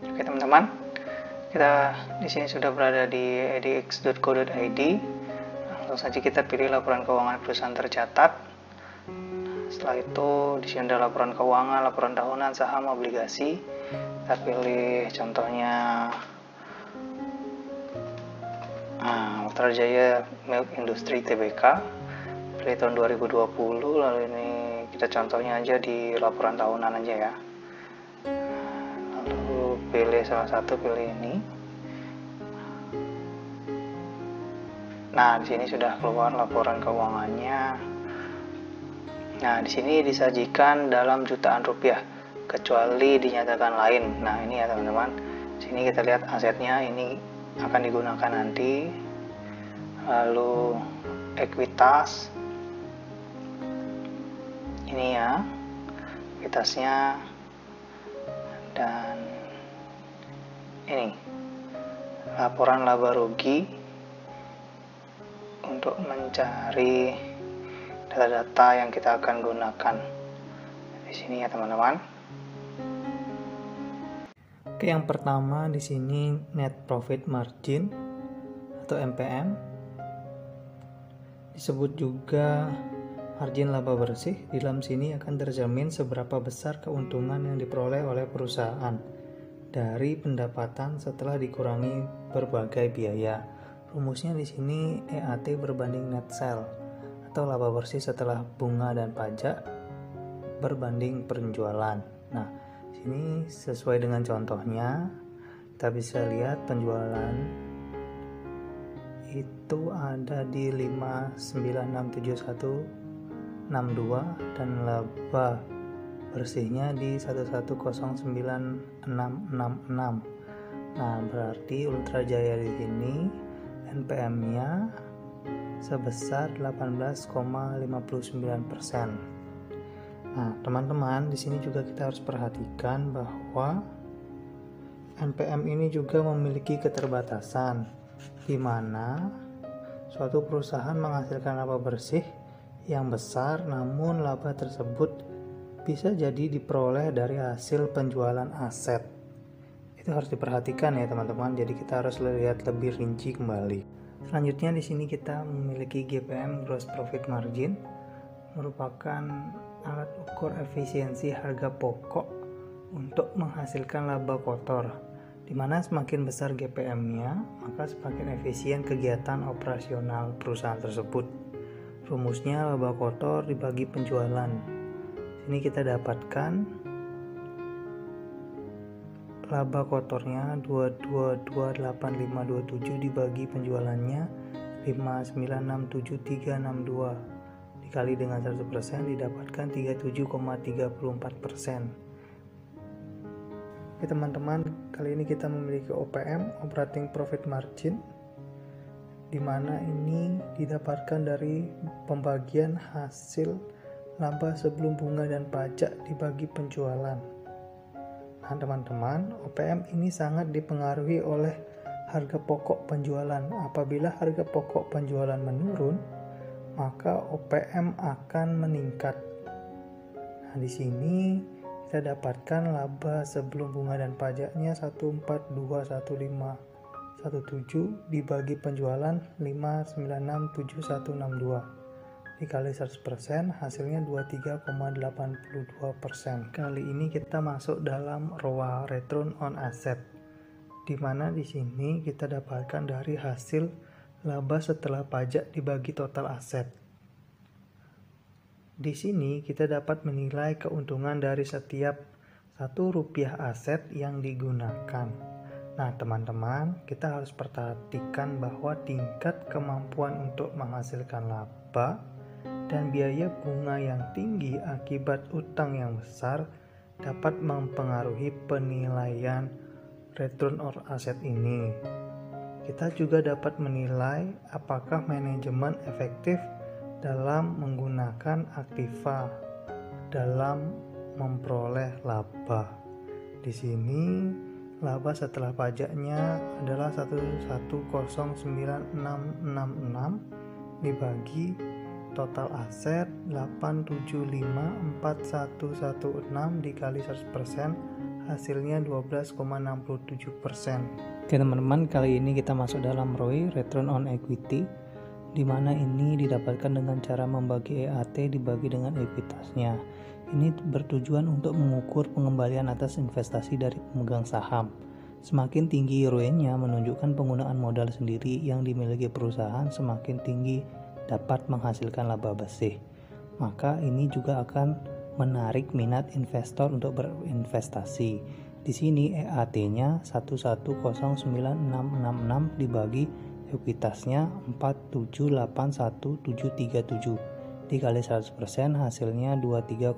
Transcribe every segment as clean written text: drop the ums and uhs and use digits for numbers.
Oke teman-teman, kita di sini sudah berada di edx.co.id. Langsung saja kita pilih laporan keuangan perusahaan tercatat. Setelah itu di sini ada laporan keuangan, laporan tahunan, saham, obligasi. Kita pilih contohnya Ultra Jaya Milk Industry Tbk. Pilih tahun 2020, lalu ini kita contohnya aja di laporan tahunan aja ya. Lalu pilih salah satu, pilih ini. Nah, di sini sudah keluar laporan keuangannya. Nah, di sini disajikan dalam jutaan rupiah, kecuali dinyatakan lain. Nah, ini ya teman-teman. Sini kita lihat asetnya ini akan digunakan nanti. Lalu ekuitas. Ini ya, ekuitasnya. Dan ini laporan laba rugi untuk mencari data-data yang kita akan gunakan di sini ya teman-teman. Oke, yang pertama di sini net profit margin atau NPM, disebut juga margin laba bersih. Di dalam sini akan terjamin seberapa besar keuntungan yang diperoleh oleh perusahaan dari pendapatan setelah dikurangi berbagai biaya. Rumusnya di sini EAT berbanding net sale atau laba bersih setelah bunga dan pajak berbanding penjualan. Nah, sini sesuai dengan contohnya, kita bisa lihat penjualan itu ada di 5967162 dan laba bersihnya di 1109666. Nah, berarti Ultra Jaya di sini NPM-nya sebesar 18,59%. Nah, teman-teman, di sini juga kita harus perhatikan bahwa NPM ini juga memiliki keterbatasan, di mana suatu perusahaan menghasilkan laba bersih yang besar, namun laba tersebut bisa jadi diperoleh dari hasil penjualan aset. Itu harus diperhatikan ya teman-teman. Jadi kita harus lihat lebih rinci kembali. Selanjutnya di sini kita memiliki GPM, gross profit margin, merupakan alat ukur efisiensi harga pokok untuk menghasilkan laba kotor, di mana semakin besar GPM-nya, maka semakin efisien kegiatan operasional perusahaan tersebut. Rumusnya laba kotor dibagi penjualan. Ini kita dapatkan laba kotornya 228527 dibagi penjualannya 5967362 dikali dengan 100% didapatkan 37,34%. Oke teman-teman, kali ini kita memiliki OPM, operating profit margin, di mana ini didapatkan dari pembagian hasil laba sebelum bunga dan pajak dibagi penjualan. Nah teman-teman, OPM ini sangat dipengaruhi oleh harga pokok penjualan. Apabila harga pokok penjualan menurun, maka OPM akan meningkat. Nah di sini kita dapatkan laba sebelum bunga dan pajaknya 1421517 dibagi penjualan 5967162 dikali 100% hasilnya 23,82%. Kali ini kita masuk dalam ROA, return on asset, di mana di sini kita dapatkan dari hasil laba setelah pajak dibagi total aset. Di sini kita dapat menilai keuntungan dari setiap Rp1 aset yang digunakan. Nah teman-teman, kita harus perhatikan bahwa tingkat kemampuan untuk menghasilkan laba dan biaya bunga yang tinggi akibat utang yang besar dapat mempengaruhi penilaian return on asset ini. Kita juga dapat menilai apakah manajemen efektif dalam menggunakan aktiva dalam memperoleh laba. Di sini laba setelah pajaknya adalah 1109666 dibagi total aset 875416 dikali 100% hasilnya 12,67%. Oke teman-teman, kali ini kita masuk dalam ROE, Return on Equity, di mana ini didapatkan dengan cara membagi EAT dibagi dengan ekuitasnya. Ini bertujuan untuk mengukur pengembalian atas investasi dari pemegang saham. Semakin tinggi ROE-nya menunjukkan penggunaan modal sendiri yang dimiliki perusahaan semakin tinggi dapat menghasilkan laba bersih. Maka ini juga akan menarik minat investor untuk berinvestasi. Di sini EAT-nya 1109.666 dibagi ekuitasnya 4781737 dikali 100% hasilnya 23,20%.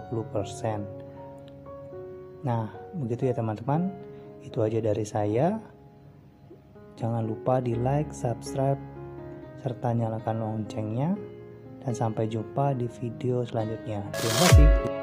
Nah, begitu ya teman-teman. Itu aja dari saya. Jangan lupa di like, subscribe, serta nyalakan loncengnya. Dan sampai jumpa di video selanjutnya. Terima kasih.